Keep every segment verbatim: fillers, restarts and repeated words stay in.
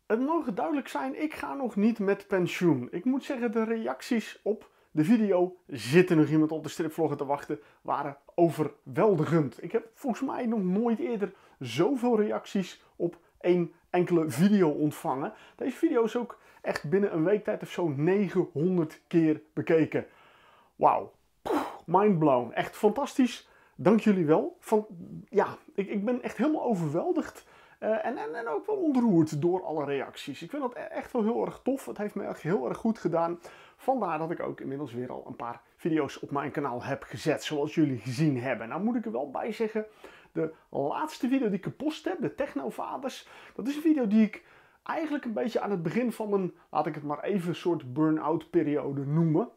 Het mogen duidelijk zijn, ik ga nog niet met pensioen. Ik moet zeggen, de reacties op de video "Zit er nog iemand op de stripvlogger te wachten?" waren overweldigend. Ik heb volgens mij nog nooit eerder zoveel reacties op één enkele video ontvangen. Deze video is ook echt binnen een week tijd of zo negenhonderd keer bekeken. Wauw, mind blown. Echt fantastisch. Dank jullie wel. Van, ja, ik, ik ben echt helemaal overweldigd. Uh, en, en, en ook wel ontroerd door alle reacties. Ik vind dat echt wel heel erg tof. Het heeft me echt heel erg goed gedaan. Vandaar dat ik ook inmiddels weer al een paar video's op mijn kanaal heb gezet. Zoals jullie gezien hebben. Nou moet ik er wel bij zeggen. De laatste video die ik gepost heb. De Technovaders. Dat is een video die ik eigenlijk een beetje aan het begin van mijn, laat ik het maar even, een soort burn-out periode noemen.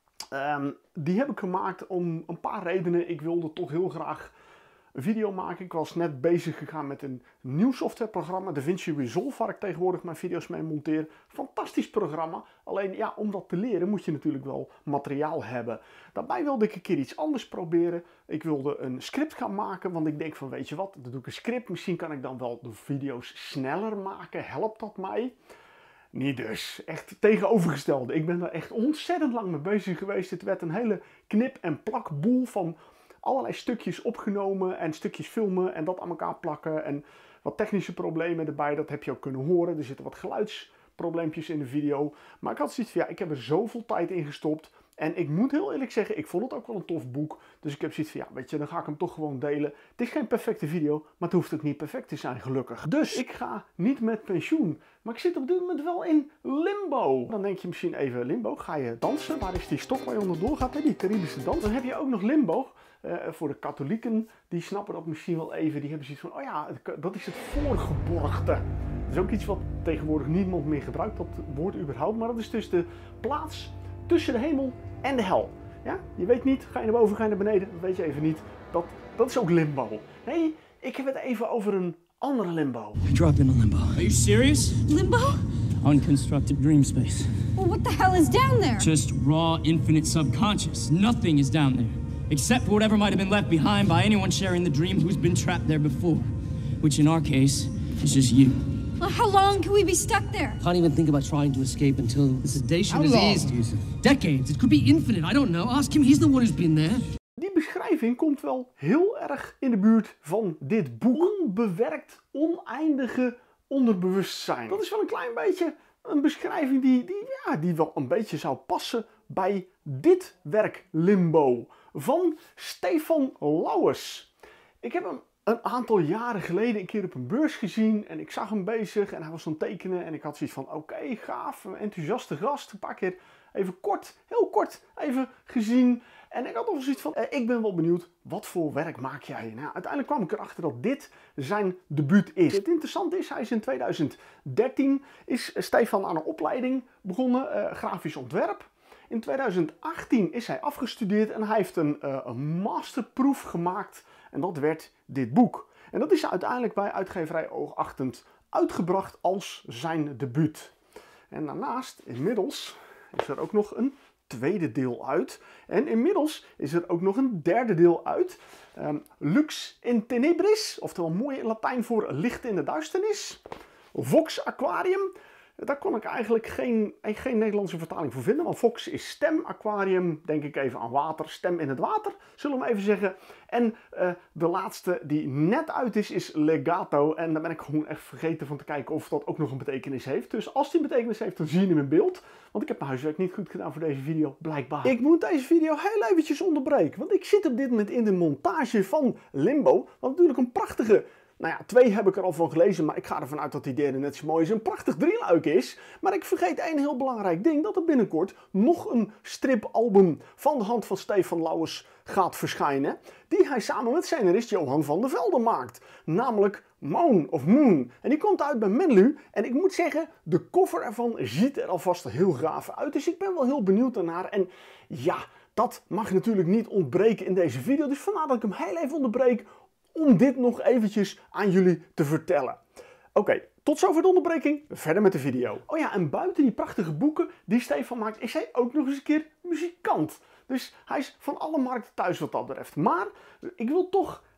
Um, die heb ik gemaakt om een paar redenen. Ik wilde toch heel graag een video maken. Ik was net bezig gegaan met een nieuw softwareprogramma, DaVinci Resolve, waar ik tegenwoordig mijn video's mee monteer. Fantastisch programma. Alleen ja, om dat te leren moet je natuurlijk wel materiaal hebben. Daarbij wilde ik een keer iets anders proberen. Ik wilde een script gaan maken, want ik denk van weet je wat, dan doe ik een script. Misschien kan ik dan wel de video's sneller maken. Helpt dat mij? Niet dus. Echt tegenovergestelde. Ik ben daar echt ontzettend lang mee bezig geweest. Het werd een hele knip- en plakboel van allerlei stukjes opgenomen en stukjes filmen en dat aan elkaar plakken. En wat technische problemen erbij, dat heb je ook kunnen horen. Er zitten wat geluidsprobleempjes in de video. Maar ik had zoiets van, ja, ik heb er zoveel tijd in gestopt. En ik moet heel eerlijk zeggen, ik vond het ook wel een tof boek. Dus ik heb zoiets van, ja, weet je, dan ga ik hem toch gewoon delen. Het is geen perfecte video, maar het hoeft ook niet perfect te zijn, gelukkig. Dus ik ga niet met pensioen. Maar ik zit op dit moment wel in limbo. Dan denk je misschien even, limbo, ga je dansen? Waar is die stok waar je onderdoor gaat? Nee, die Caribische dans. Dan heb je ook nog limbo. Uh, voor de katholieken, die snappen dat misschien wel even. Die hebben zoiets van, oh ja, dat is het voorgeborgte. Dat is ook iets wat tegenwoordig niemand meer gebruikt, dat woord überhaupt. Maar dat is dus de plaats tussen de hemel en de hel. Ja? Je weet niet, ga je naar boven, ga je naar beneden, dat weet je even niet. Dat, dat is ook limbo. Nee, ik heb het even over een andere limbo. Drop in a limbo. Are you serious? Limbo? Unconstructed dream space. Well, what the hell is down there? Just raw, infinite subconscious. Nothing is down there. Except for whatever might have been left behind by anyone sharing the dream who's been trapped there before. Which in our case, is just you. Well, how long can we be stuck there? Can't even think about trying to escape until the sedation How is long? eased, Yusuf. Decades. It could be infinite. I don't know. Ask him. He's the one who's been there. Die beschrijving komt wel heel erg in de buurt van dit boek. Onbewerkt, oneindige onderbewustzijn. Dat is wel een klein beetje een beschrijving die, die, ja, die wel een beetje zou passen bij dit werk Limbo van Stefan Lauwers. Ik heb hem een aantal jaren geleden een keer op een beurs gezien en ik zag hem bezig en hij was aan het tekenen en ik had zoiets van oké, okay, gaaf, een enthousiaste gast. Een paar keer even kort, heel kort even gezien en ik had nog zoiets van, eh, ik ben wel benieuwd, wat voor werk maak jij? Nou, uiteindelijk kwam ik erachter dat dit zijn debuut is. Het interessante is, hij is in tweeduizend dertien, is Stefan aan een opleiding begonnen, uh, grafisch ontwerp. In tweeduizend achttien is hij afgestudeerd en hij heeft een, uh, een masterproef gemaakt en dat werd dit boek. En dat is uiteindelijk bij uitgeverij Oogachtend uitgebracht als zijn debuut. En daarnaast, inmiddels, is er ook nog een tweede deel uit. En inmiddels is er ook nog een derde deel uit. Um, Lux in Tenebris, oftewel mooi Latijn voor licht in de duisternis. Vox Aquarium. Daar kon ik eigenlijk geen, geen Nederlandse vertaling voor vinden. Want Vox is stem, aquarium, denk ik even aan water, stem in het water, zullen we maar even zeggen. En uh, de laatste die net uit is, is Legato. En daar ben ik gewoon echt vergeten van te kijken of dat ook nog een betekenis heeft. Dus als die een betekenis heeft, dan zie je hem in beeld. Want ik heb mijn huiswerk niet goed gedaan voor deze video, blijkbaar. Ik moet deze video heel eventjes onderbreken. Want ik zit op dit moment in de montage van Limbo. Wat natuurlijk een prachtige... Nou ja, twee heb ik er al van gelezen, maar ik ga ervan uit dat die derde net zo mooi is. Een prachtig drieluik is. Maar ik vergeet één heel belangrijk ding, dat er binnenkort nog een stripalbum van de hand van Stefan Lauwers gaat verschijnen. Die hij samen met scenarist Johan van der Velde maakt. Namelijk Moon of Moon. En die komt uit bij Menlu. En ik moet zeggen, de cover ervan ziet er alvast heel gaaf uit. Dus ik ben wel heel benieuwd daarnaar. En ja, dat mag natuurlijk niet ontbreken in deze video. Dus vandaar dat ik hem heel even onderbreek om dit nog eventjes aan jullie te vertellen. Oké, okay, tot zover de onderbreking. Verder met de video. Oh ja, en buiten die prachtige boeken die Stefan maakt, is hij ook nog eens een keer muzikant. Dus hij is van alle markten thuis wat dat betreft. Maar ik wil toch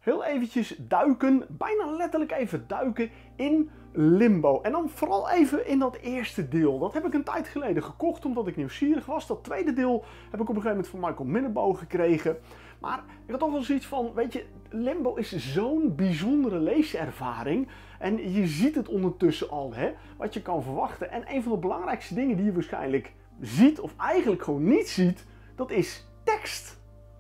heel eventjes duiken, bijna letterlijk even duiken in Limbo. En dan vooral even in dat eerste deel. Dat heb ik een tijd geleden gekocht omdat ik nieuwsgierig was. Dat tweede deel heb ik op een gegeven moment van Michael Minnebo gekregen. Maar ik had toch wel zoiets van, weet je, Limbo is zo'n bijzondere leeservaring. En je ziet het ondertussen al, hè, wat je kan verwachten. En een van de belangrijkste dingen die je waarschijnlijk ziet, of eigenlijk gewoon niet ziet, dat is tekst.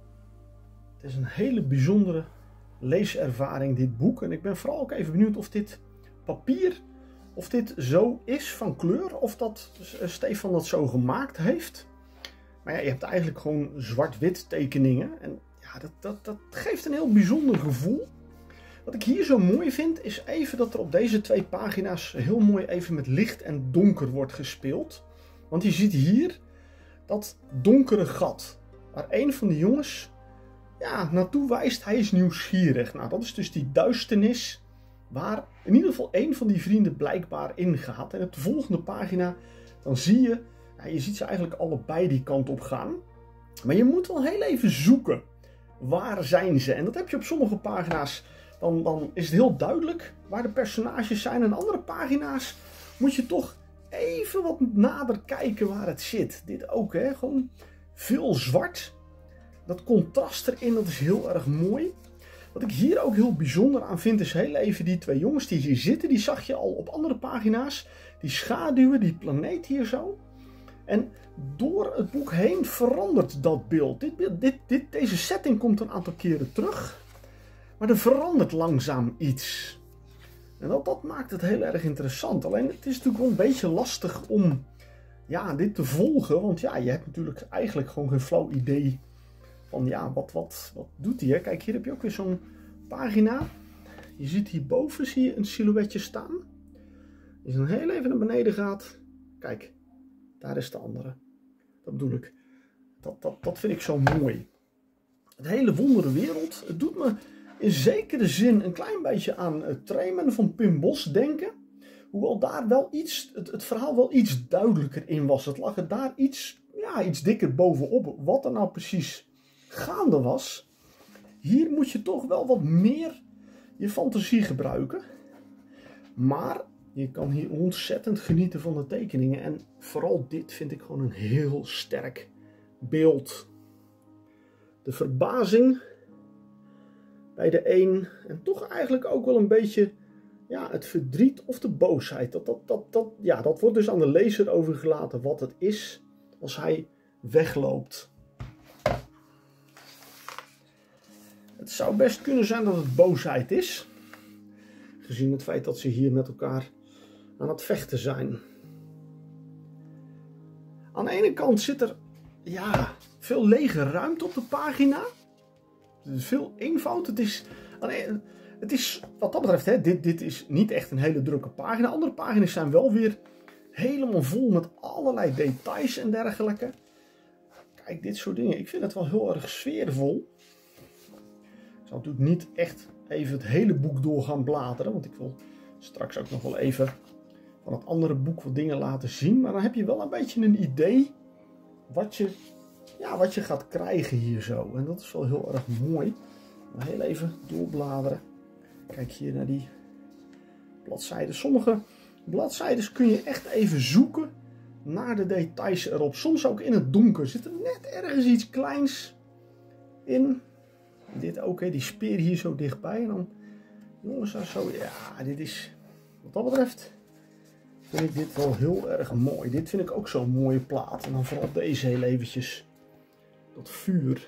Het is een hele bijzondere leeservaring, dit boek. En ik ben vooral ook even benieuwd of dit papier, of dit zo is van kleur, of dat Stefan dat zo gemaakt heeft. Maar ja, je hebt eigenlijk gewoon zwart-wit tekeningen. En ja, dat, dat, dat geeft een heel bijzonder gevoel. Wat ik hier zo mooi vind, is even dat er op deze twee pagina's heel mooi even met licht en donker wordt gespeeld. Want je ziet hier dat donkere gat, waar een van de jongens ja, naartoe wijst. Hij is nieuwsgierig. Nou, dat is dus die duisternis waar in ieder geval één van die vrienden blijkbaar ingaat. En op de volgende pagina, dan zie je, ja, je ziet ze eigenlijk allebei die kant op gaan. Maar je moet wel heel even zoeken. Waar zijn ze? En dat heb je op sommige pagina's. Dan, dan is het heel duidelijk waar de personages zijn. En andere pagina's moet je toch even wat nader kijken waar het zit. Dit ook, hè? Gewoon veel zwart. Dat contrast erin, dat is heel erg mooi. Wat ik hier ook heel bijzonder aan vind, is heel even die twee jongens die hier zitten. Die zag je al op andere pagina's. Die schaduwen, die planeet hier zo. En door het boek heen verandert dat beeld. Dit, dit, dit, deze setting komt een aantal keren terug. Maar er verandert langzaam iets. En dat, dat maakt het heel erg interessant. Alleen het is natuurlijk wel een beetje lastig om ja, dit te volgen. Want ja, je hebt natuurlijk eigenlijk gewoon geen flauw idee van ja, wat, wat, wat doet hij? Kijk, hier heb je ook weer zo'n pagina. Je ziet hierboven zie je een silhouetje staan. Als je dan heel even naar beneden gaat. Kijk, daar is de andere. Dat bedoel ik. Dat, dat, dat vind ik zo mooi. Het hele wondere wereld. Het doet me in zekere zin een klein beetje aan uh, Tremen van Pim Bos denken. Hoewel daar wel iets, het, het verhaal wel iets duidelijker in was. Het lag er daar iets, ja, iets dikker bovenop. Wat er nou precies gaande was. Hier moet je toch wel wat meer je fantasie gebruiken. Maar je kan hier ontzettend genieten van de tekeningen. En vooral dit vind ik gewoon een heel sterk beeld. De verbazing bij de een. En toch eigenlijk ook wel een beetje ja, het verdriet of de boosheid. Dat, dat, dat, dat, ja, dat wordt dus aan de lezer overgelaten wat het is als hij wegloopt. Het zou best kunnen zijn dat het boosheid is. Gezien het feit dat ze hier met elkaar aan het vechten zijn. Aan de ene kant zit er ja, veel lege ruimte op de pagina. Het is veel eenvoud. Het is, het is wat dat betreft, hè, dit, dit is niet echt een hele drukke pagina. Andere pagina's zijn wel weer helemaal vol met allerlei details en dergelijke. Kijk, dit soort dingen. Ik vind het wel heel erg sfeervol. Ik zal natuurlijk niet echt even het hele boek door gaan bladeren. Want ik wil straks ook nog wel even van het andere boek wat dingen laten zien. Maar dan heb je wel een beetje een idee wat je, ja, wat je gaat krijgen hier zo. En dat is wel heel erg mooi. Maar heel even doorbladeren. Kijk hier naar die bladzijden. Sommige bladzijden kun je echt even zoeken naar de details erop. Soms ook in het donker zit er net ergens iets kleins in. Dit ook, hè, die speer hier zo dichtbij. En dan, jongens, zo, ja, dit is, wat dat betreft, vind ik dit wel heel erg mooi. Dit vind ik ook zo'n mooie plaat. En dan vooral deze heel eventjes, dat vuur.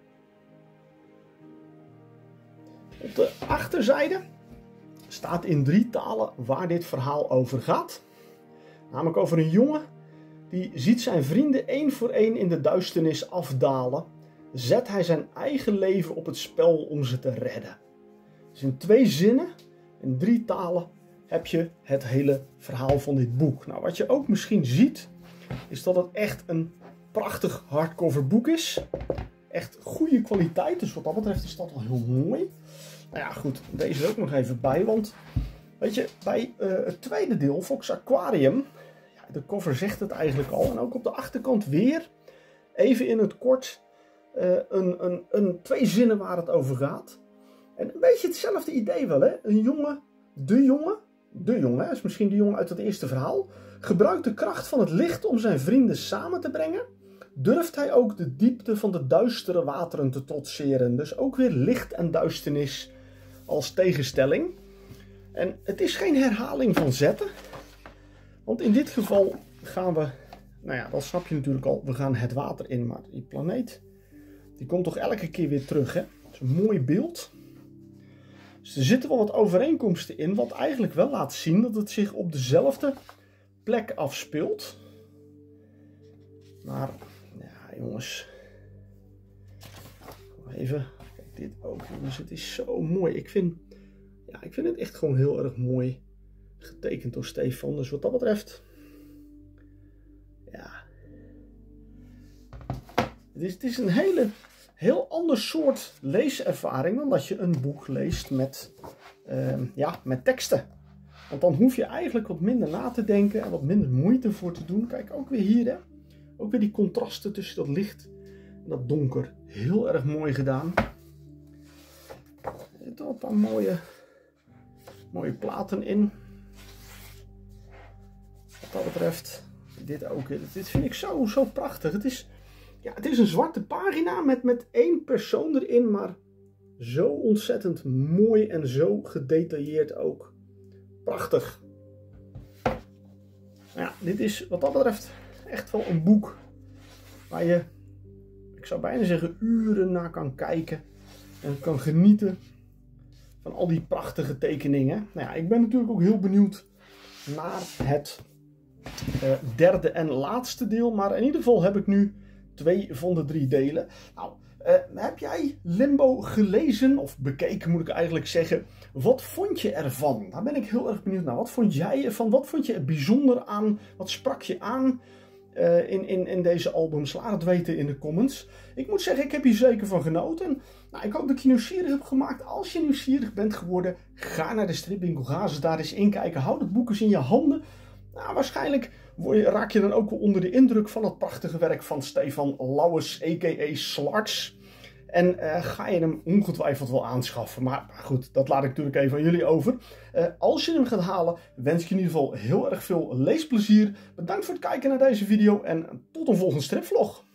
Op de achterzijde staat in drie talen waar dit verhaal over gaat. Namelijk over een jongen die ziet zijn vrienden één voor één in de duisternis afdalen. Zet hij zijn eigen leven op het spel om ze te redden. Dus in twee zinnen, in drie talen, heb je het hele verhaal van dit boek. Nou, wat je ook misschien ziet, is dat het echt een prachtig hardcover boek is. Echt goede kwaliteit, dus wat dat betreft is dat wel heel mooi. Nou ja, goed, deze er ook nog even bij, want weet je, bij uh, het tweede deel, Fox Aquarium, ja, de cover zegt het eigenlijk al. En ook op de achterkant weer, even in het kort, uh, een, een, een, twee zinnen waar het over gaat. En een beetje hetzelfde idee wel, hè. Een jongen, de jongen, de jongen, is misschien de jongen uit het eerste verhaal, gebruikt de kracht van het licht om zijn vrienden samen te brengen. Durft hij ook de diepte van de duistere wateren te trotseren. Dus ook weer licht en duisternis als tegenstelling. En het is geen herhaling van zetten. Want in dit geval gaan we, nou ja, dat snap je natuurlijk al, we gaan het water in. Maar die planeet, die komt toch elke keer weer terug, hè. Dat is een mooi beeld. Dus er zitten wel wat overeenkomsten in, wat eigenlijk wel laat zien dat het zich op dezelfde plek afspeelt. Maar, ja jongens, even, kijk dit ook jongens, het is zo mooi. Ik vind, ja, ik vind het echt gewoon heel erg mooi getekend door Stefan. Dus wat dat betreft, ja, het is, het is een hele... heel ander soort leeservaring dan dat je een boek leest met, uh, ja, met teksten. Want dan hoef je eigenlijk wat minder na te denken en wat minder moeite voor te doen. Kijk, ook weer hier, hè. Ook weer die contrasten tussen dat licht en dat donker. Heel erg mooi gedaan. Er zitten een paar mooie, mooie platen in. Wat dat betreft, dit ook. Dit vind ik zo, zo prachtig. Het is... Ja, het is een zwarte pagina met, met één persoon erin, maar zo ontzettend mooi en zo gedetailleerd ook. Prachtig. Ja, dit is wat dat betreft echt wel een boek waar je, ik zou bijna zeggen, uren naar kan kijken en kan genieten van al die prachtige tekeningen. Nou ja, ik ben natuurlijk ook heel benieuwd naar het uh, derde en laatste deel, maar in ieder geval heb ik nu twee van de drie delen. Nou, uh, heb jij Limbo gelezen, of bekeken moet ik eigenlijk zeggen. Wat vond je ervan? Daar ben ik heel erg benieuwd naar. Wat vond jij ervan? Wat vond je er bijzonder aan? Wat sprak je aan uh, in, in, in deze albums? Laat het weten in de comments. Ik moet zeggen, ik heb hier zeker van genoten. Nou, ik hoop dat ik je nieuwsgierig heb gemaakt. Als je nieuwsgierig bent geworden, ga naar de stripwinkel. Ga ze daar eens inkijken. Hou het boek eens in je handen. Nou, waarschijnlijk word je, raak je dan ook wel onder de indruk van het prachtige werk van Stefan Lauwers, a k a. Slarks. En uh, ga je hem ongetwijfeld wel aanschaffen. Maar goed, dat laat ik natuurlijk even aan jullie over. Uh, als je hem gaat halen, wens ik je in ieder geval heel erg veel leesplezier. Bedankt voor het kijken naar deze video en tot een volgende stripvlog.